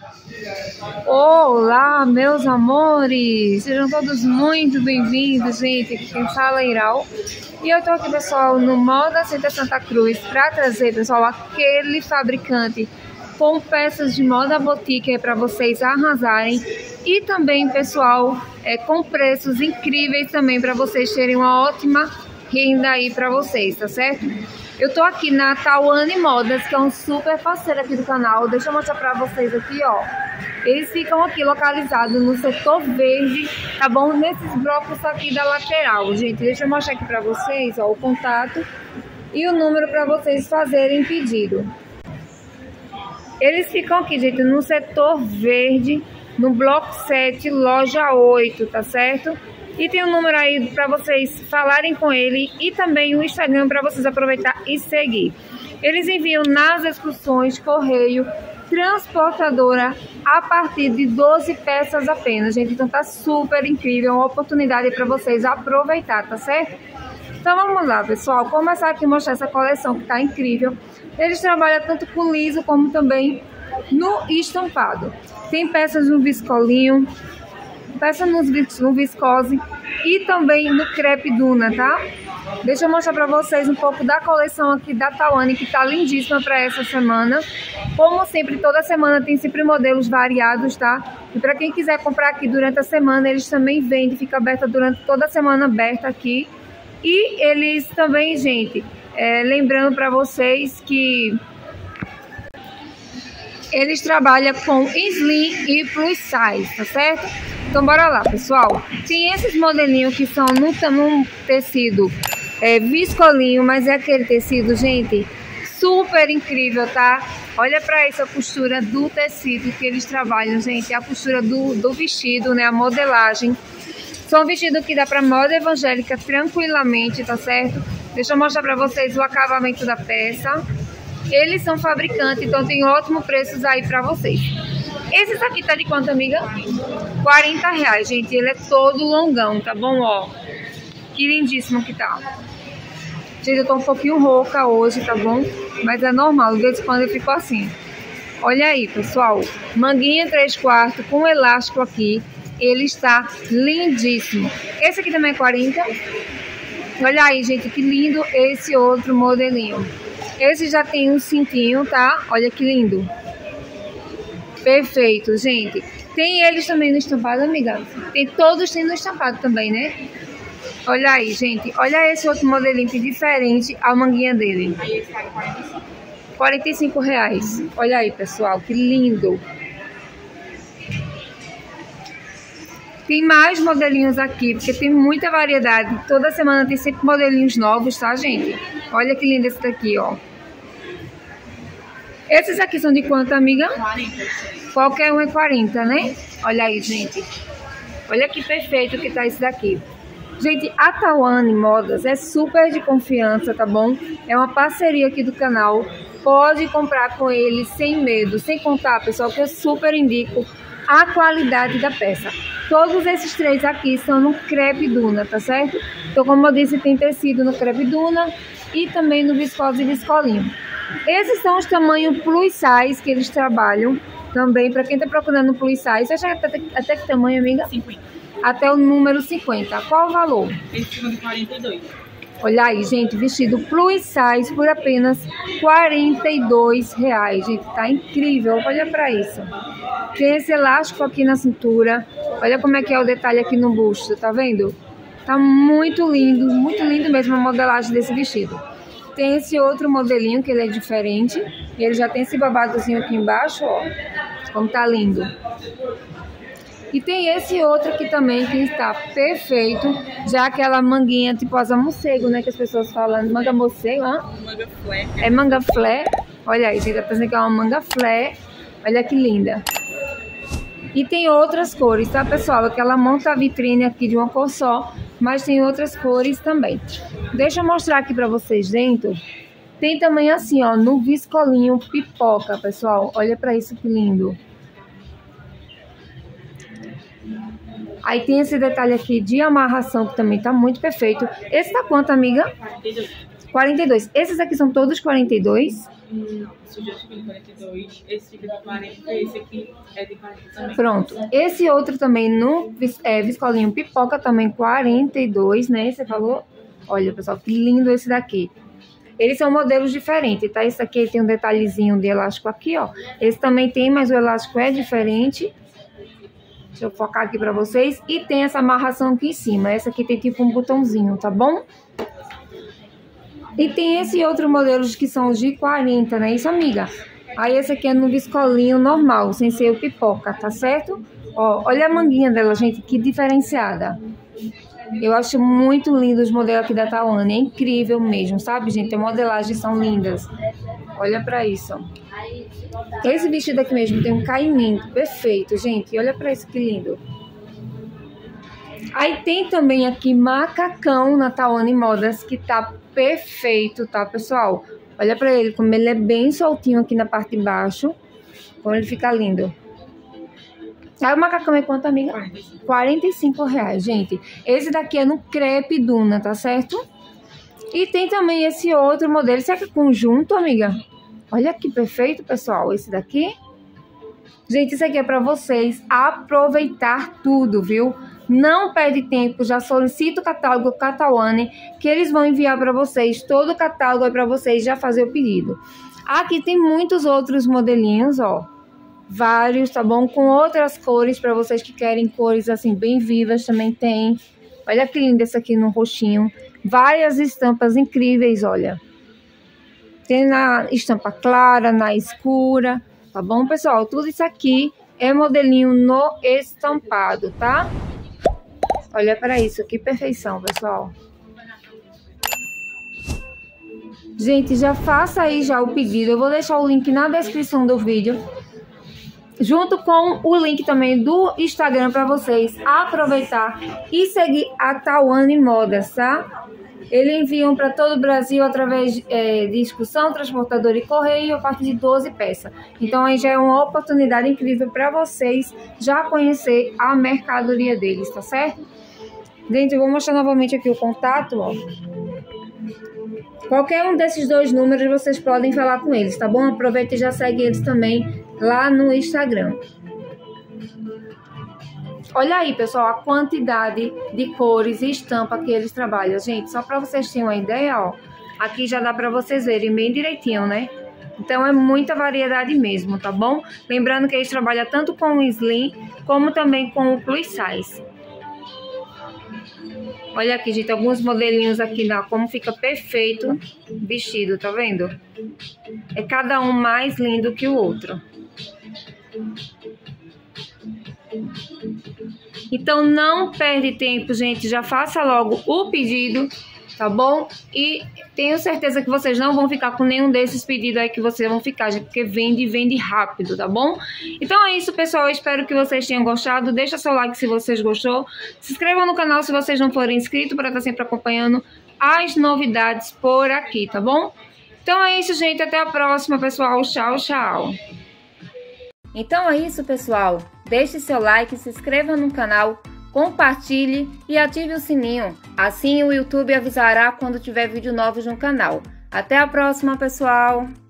Olá, meus amores! Sejam todos muito bem-vindos, gente. Aqui quem fala é Iral. E eu tô aqui, pessoal, no Moda Center Santa Cruz para trazer, pessoal, aquele fabricante com peças de moda boutique para vocês arrasarem. E também, pessoal, com preços incríveis também para vocês terem uma ótima renda aí para vocês, tá certo? Eu tô aqui na Tawane Modas, que é um super parceiro aqui do canal. Deixa eu mostrar pra vocês aqui, ó. Eles ficam aqui localizados no setor verde, tá bom? Nesses blocos aqui da lateral, gente. Deixa eu mostrar aqui pra vocês, ó, o contato e o número pra vocês fazerem pedido. Eles ficam aqui, gente, no setor verde, no bloco 7, loja 8, tá certo? E tem um número aí para vocês falarem com ele e também o Instagram para vocês aproveitar e seguir. Eles enviam nas excursões, correio, transportadora a partir de 12 peças apenas, gente. Então tá super incrível, uma oportunidade para vocês aproveitar, tá certo? Então vamos lá, pessoal, começar aqui a mostrar essa coleção que tá incrível. Eles trabalham tanto com liso como também no estampado. Tem peças no viscolinho, peça no viscose e também no crepe duna, tá? Deixa eu mostrar pra vocês um pouco da coleção aqui da Tawane, que tá lindíssima pra essa semana. Como sempre, toda semana tem sempre modelos variados, tá? E pra quem quiser comprar aqui durante a semana, eles também vendem, fica aberta durante toda a semana aberta aqui. E eles também, gente, lembrando pra vocês que eles trabalham com slim e plus size, tá certo? Então bora lá, pessoal. Tem esses modelinhos que são num tecido viscolinho, mas é aquele tecido, gente, super incrível, tá? Olha pra isso, a costura do tecido que eles trabalham, gente. A costura do vestido, né? A modelagem. São vestidos que dá pra moda evangélica tranquilamente, tá certo? Deixa eu mostrar pra vocês o acabamento da peça. Eles são fabricantes, então tem ótimos preços aí pra vocês. Esse aqui tá de quanto, amiga? R$40, gente. Ele é todo longão, tá bom? Ó, que lindíssimo que tá. Gente, eu tô um pouquinho rouca hoje, tá bom? Mas é normal, de vez em quando eu fico assim. Olha aí, pessoal. Manguinha 3/4 com elástico aqui. Ele está lindíssimo. Esse aqui também é 40. Olha aí, gente, que lindo esse outro modelinho. Esse já tem um cintinho, tá? Olha que lindo. Perfeito, gente. Tem eles também no estampado, amiga? Todos têm no estampado também, né? Olha aí, gente. Olha esse outro modelinho que diferente a manguinha dele. Aí esse tá R$45. Olha aí, pessoal, que lindo. Tem mais modelinhos aqui, porque tem muita variedade. Toda semana tem sempre modelinhos novos, tá, gente? Olha que lindo esse daqui, ó. Esses aqui são de quanto, amiga? 40. Qualquer um é 40, né? Olha aí, gente. Olha que perfeito que tá esse daqui. Gente, a Tawane Modas é super de confiança, tá bom? É uma parceria aqui do canal. Pode comprar com eles sem medo. Sem contar, pessoal, que eu super indico a qualidade da peça. Todos esses três aqui são no crepe duna, tá certo? Então, como eu disse, tem tecido no crepe duna e também no viscose e viscolinho. Esses são os tamanhos plus size que eles trabalham também, para quem tá procurando plus size. Você acha até que tamanho, amiga? 50. Até o número 50. Qual o valor? Esse é de 42. Olha aí, gente, vestido plus size por apenas R$42. Gente, tá incrível. Olha pra isso. Tem esse elástico aqui na cintura. Olha como é que é o detalhe aqui no busto, tá vendo? Tá muito lindo mesmo a modelagem desse vestido. Tem esse outro modelinho que ele é diferente. E ele já tem esse babadozinho aqui embaixo, ó. Como tá lindo. E tem esse outro aqui também que está perfeito. Já aquela manguinha tipo asa morcego, né? Que as pessoas falam. Manga morcego, hã? Manga flare. É manga flare. Olha aí, gente. Tá pensando que é uma manga flare. Olha que linda. E tem outras cores, tá, pessoal? Aquela monta a vitrine aqui de uma cor só. Mas tem outras cores também. Deixa eu mostrar aqui pra vocês dentro. Tem também assim, ó, no viscolinho pipoca, pessoal. Olha pra isso que lindo. Aí tem esse detalhe aqui de amarração que também tá muito perfeito. Esse tá quanto, amiga? 42. 42. Esses aqui são todos 42. Não, esse já fica de 42, esse fica de 40 e esse aqui é de 40 também. Pronto. Esse outro também no viscolinho pipoca, também 42, né? Você falou? Olha, pessoal, que lindo esse daqui. Eles são modelos diferentes, tá? Esse aqui tem um detalhezinho de elástico aqui, ó. Esse também tem, mas o elástico é diferente. Deixa eu focar aqui pra vocês. E tem essa amarração aqui em cima. Essa aqui tem tipo um botãozinho, tá bom? E tem esse outro modelo que são os de 40, né? Isso, amiga? Aí esse aqui é no viscolinho normal, sem ser o pipoca, tá certo? Ó, olha a manguinha dela, gente, que diferenciada. Eu acho muito lindo os modelos aqui da Tawane, é incrível mesmo, sabe, gente? As modelagens são lindas. Olha pra isso, ó. Esse vestido aqui mesmo tem um caimento perfeito, gente. Olha pra isso que lindo. Aí tem também aqui macacão na Tawane Modas, que tá perfeito, tá, pessoal? Olha pra ele, como ele é bem soltinho aqui na parte de baixo. Como ele fica lindo. Aí o macacão é quanto, amiga? R$45, gente. Esse daqui é no crepe Duna, tá certo? E tem também esse outro modelo. Será que é conjunto, amiga? Olha que perfeito, pessoal. Esse daqui. Gente, isso aqui é pra vocês aproveitar tudo, viu? Não perde tempo, já solicita o catálogo Tawane, que eles vão enviar para vocês. Todo o catálogo é para vocês já fazer o pedido. Aqui tem muitos outros modelinhos, ó. Vários, tá bom? Com outras cores, para vocês que querem cores assim bem vivas, também tem. Olha que lindo esse aqui no roxinho. Várias estampas incríveis, olha. Tem na estampa clara, na escura, tá bom, pessoal? Tudo isso aqui é modelinho no estampado, tá? Olha para isso, que perfeição, pessoal. Gente, já faça aí já o pedido. Eu vou deixar o link na descrição do vídeo, junto com o link também do Instagram para vocês aproveitar e seguir a Tawane Modas, tá? Eles enviam para todo o Brasil através de excursão, transportador e correio a partir de 12 peças. Então aí já é uma oportunidade incrível para vocês já conhecer a mercadoria deles, tá certo? Gente, eu vou mostrar novamente aqui o contato, ó. Qualquer um desses dois números vocês podem falar com eles, tá bom? Aproveita e já segue eles também lá no Instagram. Olha aí, pessoal, a quantidade de cores e estampa que eles trabalham. Gente, só para vocês terem uma ideia, ó. Aqui já dá para vocês verem bem direitinho, né? Então é muita variedade mesmo, tá bom? Lembrando que eles trabalham tanto com o slim como também com o plus size. Olha aqui, gente, alguns modelinhos aqui, como fica perfeito vestido, tá vendo? É cada um mais lindo que o outro. Então não perde tempo, gente, já faça logo o pedido, tá bom? E tenho certeza que vocês não vão ficar com nenhum desses pedidos aí que vocês vão ficar, gente, porque vende rápido, tá bom? Então é isso, pessoal, eu espero que vocês tenham gostado. Deixa seu like se vocês gostou, se inscrevam no canal se vocês não forem inscritos, para estar sempre acompanhando as novidades por aqui, tá bom? Então é isso, gente, até a próxima, pessoal, tchau, tchau. Então é isso, pessoal. Deixe seu like, se inscreva no canal, compartilhe e ative o sininho. Assim o YouTube avisará quando tiver vídeo novos no canal. Até a próxima, pessoal!